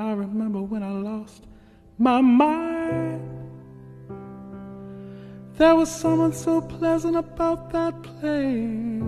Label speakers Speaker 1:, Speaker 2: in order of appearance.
Speaker 1: I remember when I lost my mind. There was someone so pleasant about that place.